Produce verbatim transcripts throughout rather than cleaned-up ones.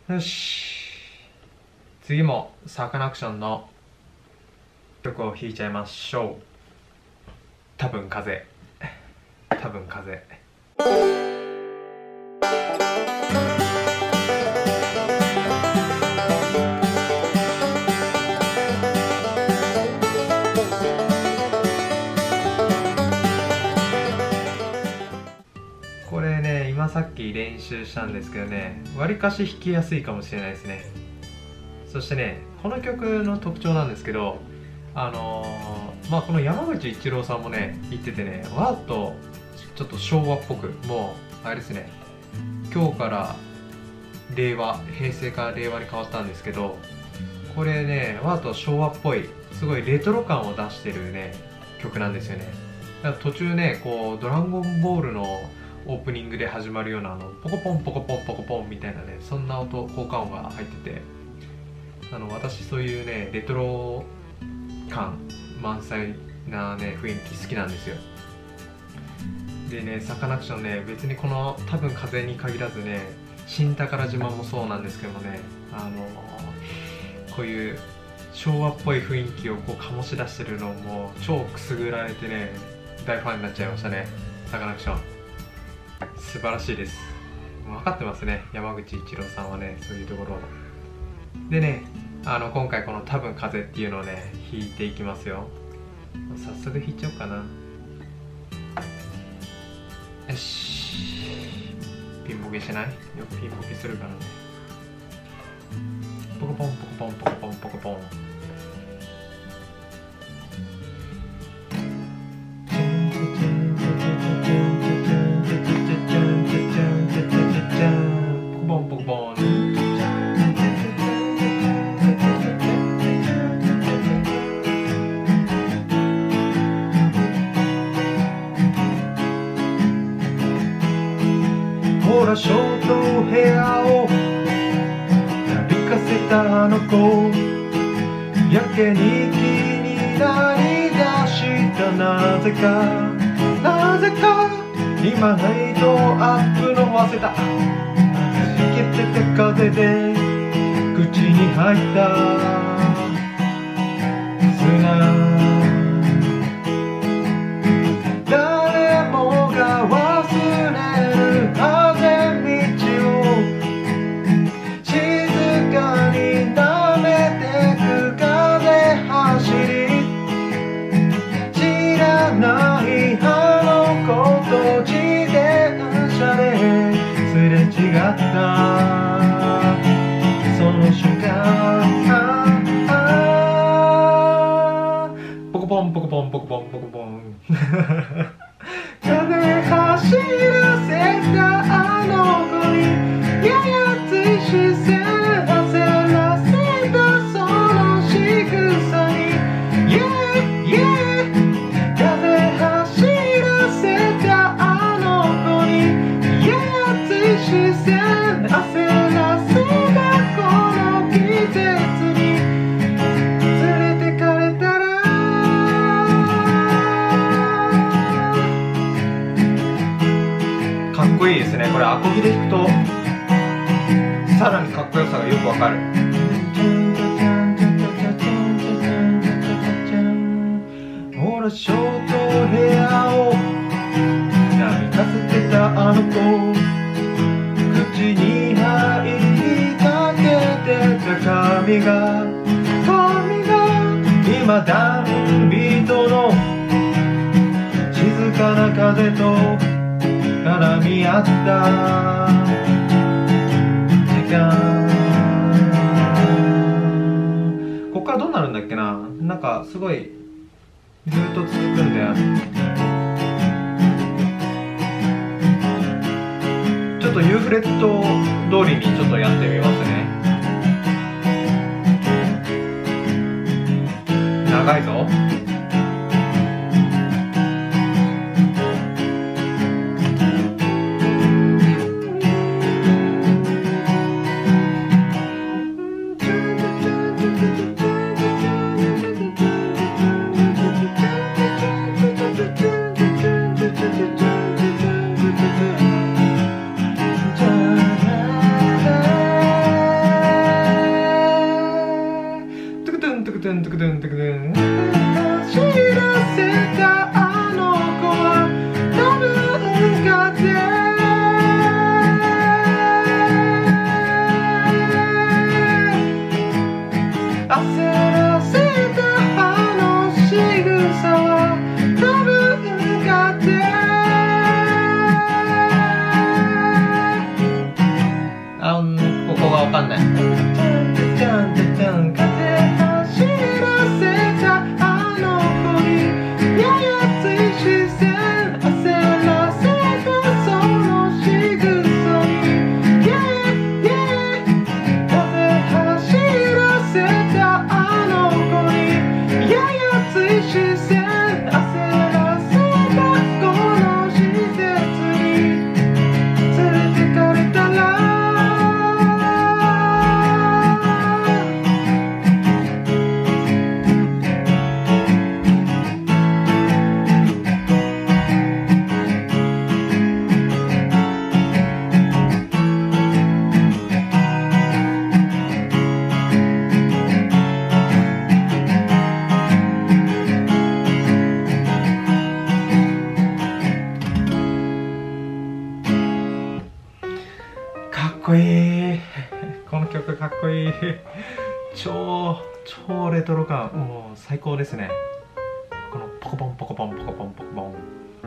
よし、次もサカナクションの曲を弾いちゃいましょう。多分風、多分風。これね、今さっき練習したんですけどね、わりかし弾きやすいかもしれないですね。そしてね、この曲の特徴なんですけど、あのー、まあこの山口一郎さんもね言っててね、わーっとちょっと昭和っぽく、もうあれですね、今日から令和、平成から令和に変わったんですけど、これねわーっと昭和っぽい、すごいレトロ感を出してるね曲なんですよね。だから途中ね、こうドラゴンボールのオープニングで始まるようなあのポコポンポコポンポコポンみたいなね、そんな音、効果音が入ってて、あの私そういうねレトロ感満載なね雰囲気好きなんですよ。でね、サカナクションね、別にこの多分風に限らずね、新宝島もそうなんですけどもね、あのこういう昭和っぽい雰囲気をこう醸し出してるのも超くすぐられてね、大ファンになっちゃいましたね、サカナクション。素晴らしいです。分かってますね、山口一郎さんはね、そういうところでね。あの今回この多分風っていうのをね弾いていきますよ。早速弾いちゃおうかな。よし、ピンボケしない？よくピンボケするからね。ポコポンポコポンポコポンポコポン。ポコポンポコポン。ほらショートヘアをなびかせたあの子、やけに気になりだした。なぜかなぜか今ライトアップの忘れた、弾けてて風で口に入った砂。誰もが忘れるあぜ道を静かに舐めてく風走り、知らないあの子と自転車ですれ違ったその瞬間、ポコポンポコポンポコポンポコポン風走らせたあの子にややつい視線焦らせたその仕草に、yeah, yeah、 風走らせたあの子にややつい視線焦らせたこの季節に連れてかれたらかっこいいですね。これアコギで弾くとさらにかっこよさがよくわかる。ほらショートヘアをなびかせてたあの子、口に入りかけてた髪が髪が今ダンビートの静かな風と絡み合った時間。ここからどうなるんだっけな、なんかすごいずっと続くんだよ。ちょっとユーフレット通りにちょっとやってみますね。長いぞ。 ここがわかんない。かっこいい。この曲かっこいい。超超レトロ感、もう最高ですね。このポコポンポコポンポコポンポコポン、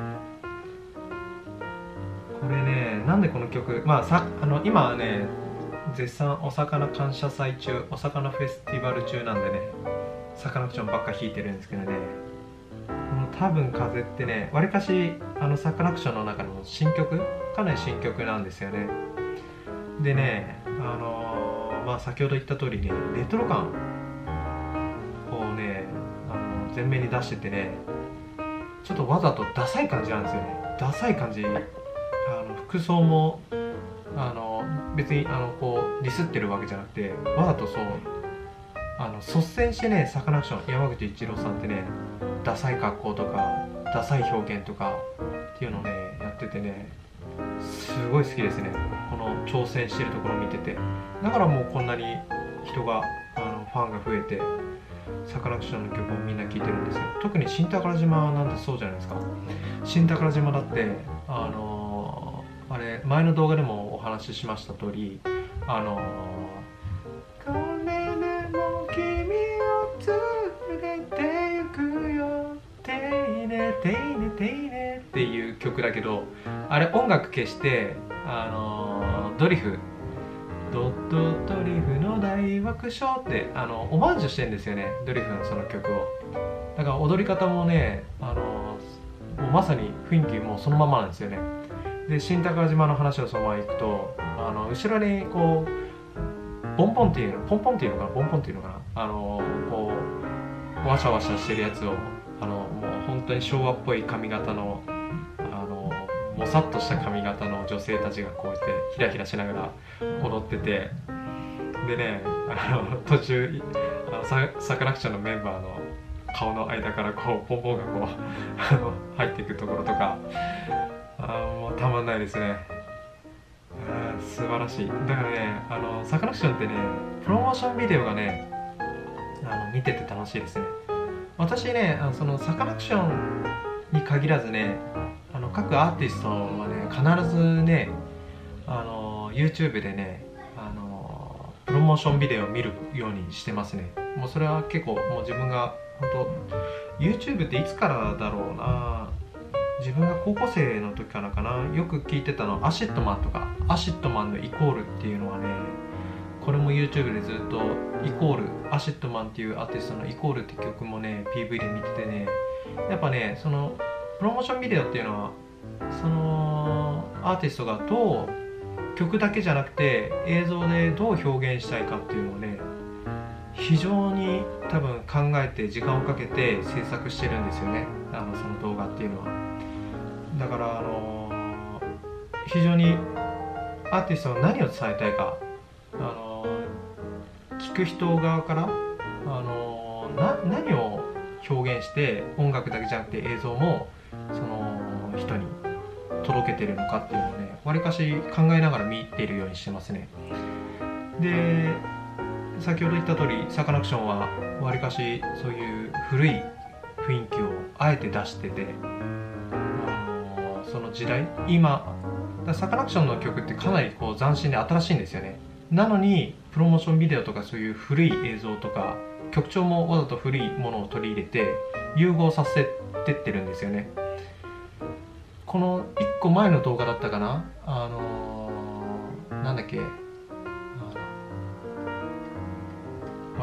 これね、なんでこの曲、まあさあの今はね絶賛お魚感謝祭中、お魚フェスティバル中なんでね、サカナクションばっか弾いてるんですけどね、この多分風ってね、わりかしあのサカナクションの中の新曲、かなり新曲なんですよね。でね、あのー、まあ先ほど言った通りね、レトロ感をね、あの前面に出しててね、ちょっとわざとダサい感じなんですよね。ダサい感じ、あの服装もあの別にあのこうディスってるわけじゃなくて、わざとそうあの率先してね、サカナクション山口一郎さんってね、ダサい格好とかダサい表現とかっていうのをねやっててね、すごい好きですね。この挑戦してるところを見てて、だからもうこんなに人があのファンが増えて、サカナクションの曲をみんな聴いてるんですよ。特に新宝島なんてそうじゃないですか。新宝島だってあのー、あれ前の動画でもお話ししました通り、あのー、これでも君を連れて行くよ、ていねていねていねっていう曲だけど、あれ音楽消してあのー、ドリフドットドリフの大爆笑ってあのオマージュしてるんですよね、ドリフのその曲を。だから踊り方もね、あのー、もうまさに雰囲気もそのままなんですよね。で新宝島の話をそのままいくと、あの後ろにこうボンポンっていうのポンポンっていうのかなボンポンっていうのかな、あのー、こうワシャワシャしてるやつを、あのもう本当に昭和っぽい髪型のもさっとした髪型の女性たちがこうやってヒラヒラしながら踊ってて、でね、あの途中あのササカナクションのメンバーの顔の間からこうポンポンがこうあの入っていくところとか、あもうたまんないですね。あ素晴らしい。だからね、あのサカナクションってね、プロモーションビデオがね、あの見てて楽しいですね。私ね、あのそのサカナクションに限らずね、あの各アーティストはね必ずね、あの YouTube でね、あのプロモーションビデオを見るようにしてますね。もうそれは結構もう自分が本当 YouTube っていつからだろうな、自分が高校生の時からかな、よく聞いてたのアシットマンとか、アシットマンのイコールっていうのはね、これも YouTube でずっとイコールアシットマンっていうアーティストのイコールって曲もね ピーブイ で見ててね、やっぱねそのプロモーションビデオっていうのはそのアーティストがどう曲だけじゃなくて映像でどう表現したいかっていうのをね、非常に多分考えて時間をかけて制作してるんですよね、あのその動画っていうのは。だからあの非常にアーティストが何を伝えたいか、あの聞く人側からあのな何を表現して、音楽だけじゃなくて映像もその人に届けてるのかっていうのをね、わりかし考えながら見ているようにしてますね。で先ほど言った通りサカナクションはわりかしそういう古い雰囲気をあえて出してて、あのその時代、今サカナクションの曲ってかなりこう斬新で新しいんですよね。なのにプロモーションビデオとかそういう古い映像とか曲調もわざと古いものを取り入れて融合させてってるんですよね。このいっこまえの動画だったかな、あのー、なんだっけ、あ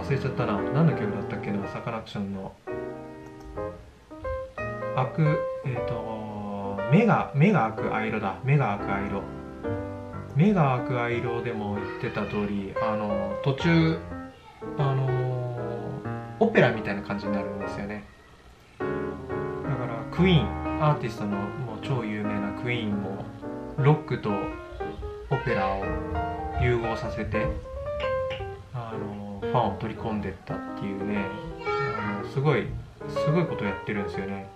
忘れちゃったな。何の曲だったっけな。サカナクションの開く、えっ、ー、と目が目が開く藍色だ。目が開く藍色。目が開く藍色でも言ってた通り、あの途中あのオペラみたいな感じになるんですよね。だからクイーン、アーティストのもう超有名なクイーンもロックとオペラを融合させて、あのファンを取り込んでったっていうね、あのすごいすごいことやってるんですよね。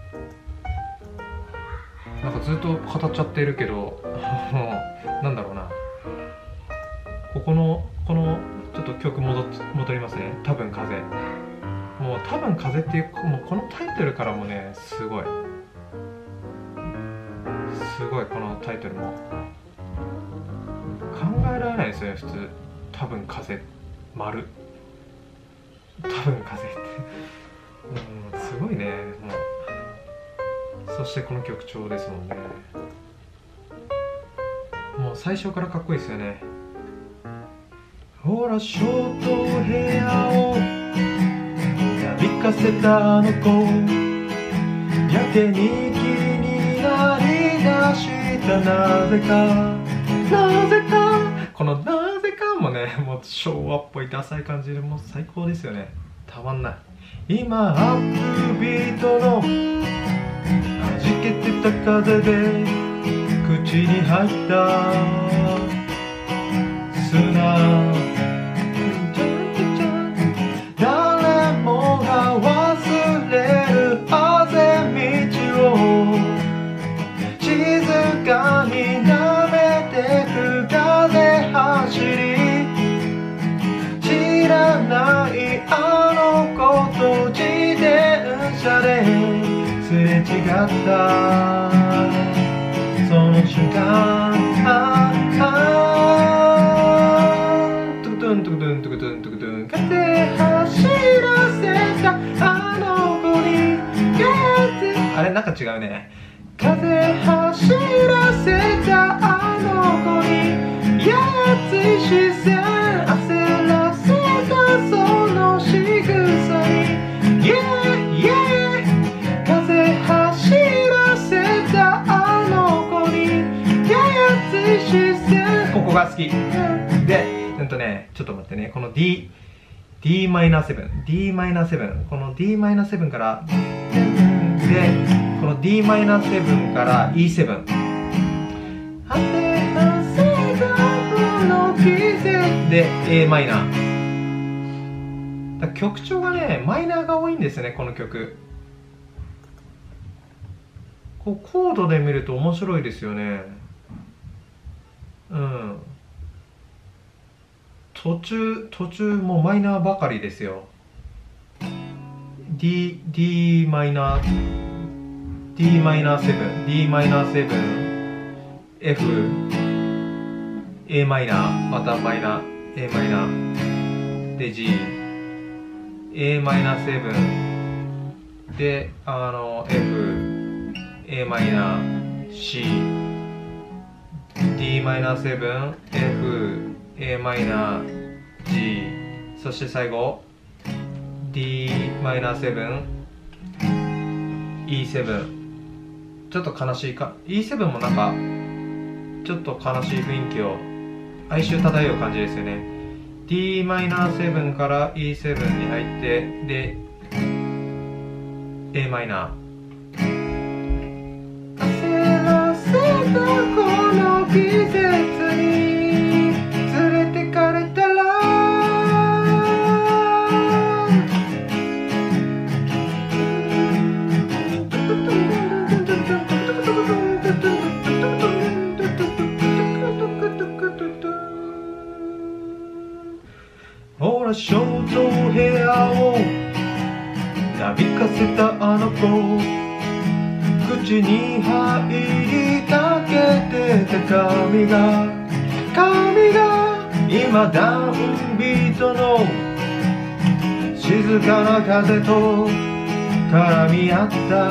なんかずっと語っちゃってるけどなんだろうな、ここのこのちょっと曲戻っ戻りますね。多分風。もう多分風っていう、もうこのタイトルからもね、すごいすごい、このタイトルも考えられないですよね、普通。多分風丸多分風ってうん、すごいね。もうそしてこの曲調ですもんね。もう最初からかっこいいですよね。ほらショートヘアをなびかせたあの子、やけに気になりだしたなぜかなぜか、このなぜかもね、もう昭和っぽいダサい感じでもう最高ですよね。たまんない。今アップビートの弾けてた風で口に入った砂、誰もが忘れるあぜ道を静かに舐めてく風走り、知らないあの子と自転車ですれ違ったその瞬間、ああトゥクトゥントゥクトゥントゥクトゥントゥクトゥン、風走らせたあの子にあれなんか違うね。風走らせたあの子にやつい視線、焦らせたその仕草に Yeah yeah、 風走らせたあの子にやつい視線、ここが好きで、うんとね、ちょっと待ってね、この D D マイナーセブン D マイナーセブン、この D マイナーセブンからで、この D マイナーセブンから イーセブン で A マイナー。だ曲調がね、マイナーが多いんですよね、この曲。こうコードで見ると面白いですよね。うん。途中途中もうマイナーばかりですよ。D D マイナー D マイナーセブン D マイナーセブン F A マイナー、またマイナー A マイナーで G A マイナーセブンであの F A マイナー C D マイナーセブン F A マイナー G、 そして最後 D マイナーセブン イーセブン。 ちょっと悲しいか イーセブン もなんかちょっと悲しい雰囲気を哀愁漂う感じですよね。 D マイナーセブン から イーセブン に入ってで A マイナー。焦らせたこの季節に連れてかれたらほらショートヘアをなびかせたあの子、口に入りかけてた髪が髪が今ダウンビートの静かな風と絡み合った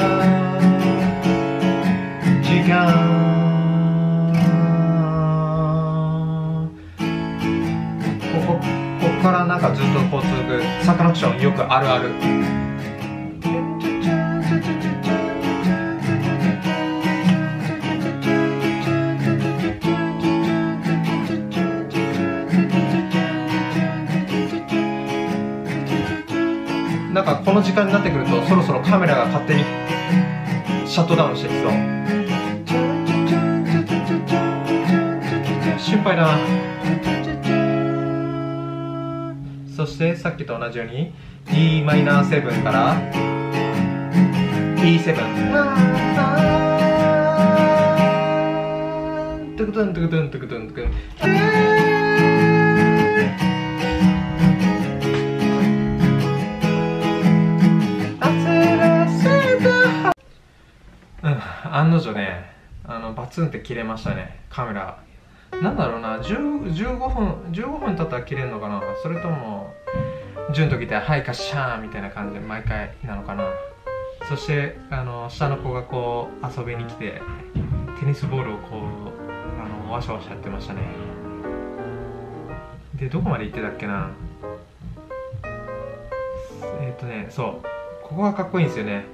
時間、ここここかからなんかずっとこう続くサカナクションよくあるある。なんかこの時間になってくるとそろそろカメラが勝手にシャットダウンしてきそう。心配だな。そしてさっきと同じように ディーマイナーセブン から イーセブン、トゥクトゥントゥクトゥントゥクトゥントゥクトゥン。うん、案の定ね、あのバツンって切れましたね、カメラ。なんだろうな、じゅう、じゅうごふん、じゅうごふん経ったら切れるのかな、それとも、順と来て、はい、カッシャーみたいな感じで毎回なのかな。そして、あの、下の子がこう、遊びに来て、テニスボールをこう、あの、ワシャワシャやってましたね。で、どこまで行ってたっけな。えっとね、そう、ここがかっこいいんですよね。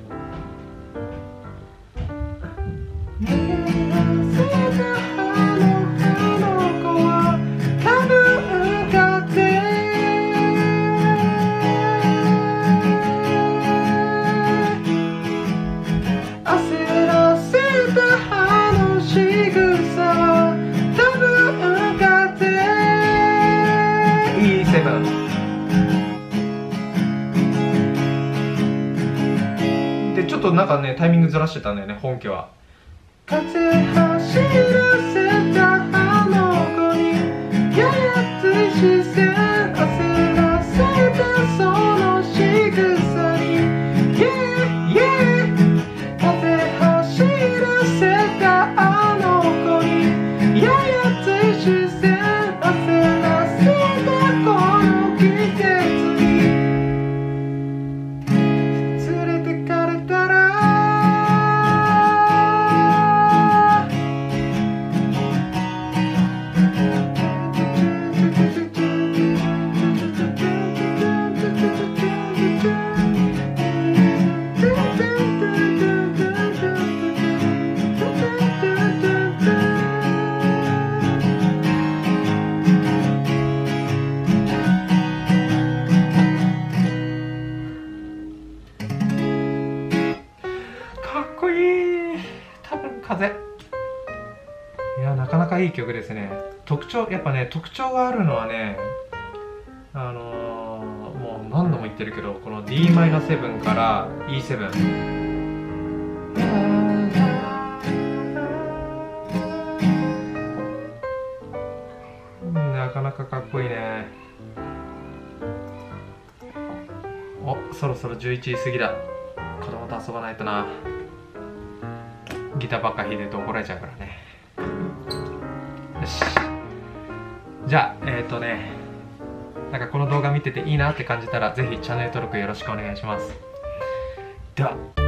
でちょっとなんかねタイミングずらしてたんだよね、本家は。風走らせたあの子にややつい視線、焦らせたその仕草に Yeah yeah 風走らせたあの子にややつい視線、焦らせたこの季節に連れてかれたら風。いや、なかなかいい曲ですね。特徴、やっぱね、特徴があるのはね、あのー、もう何度も言ってるけど、この ディーマイナーセブン から イーセブン。なかなかかっこいいね。お、そろそろじゅういちじ過ぎだ。子供と遊ばないとな。ギターばっか弾いてると怒られちゃうからね。よし。じゃあ、えっとね、なんかこの動画見てていいなって感じたら、ぜひチャンネル登録よろしくお願いします。では。